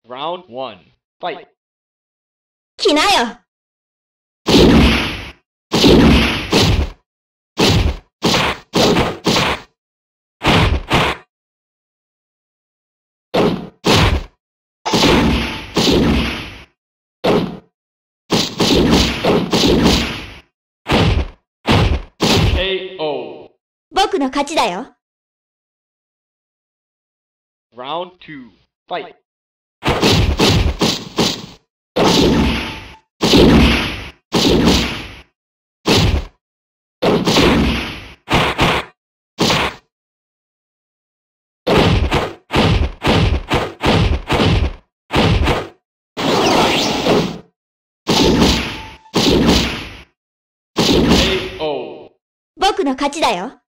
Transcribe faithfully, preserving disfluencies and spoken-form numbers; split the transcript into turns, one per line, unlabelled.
Round one. Fight.
来なよ。
ケーオー。
僕の勝ちだよ。
Round two. Fight. ケーオー。
僕の勝ちだよ。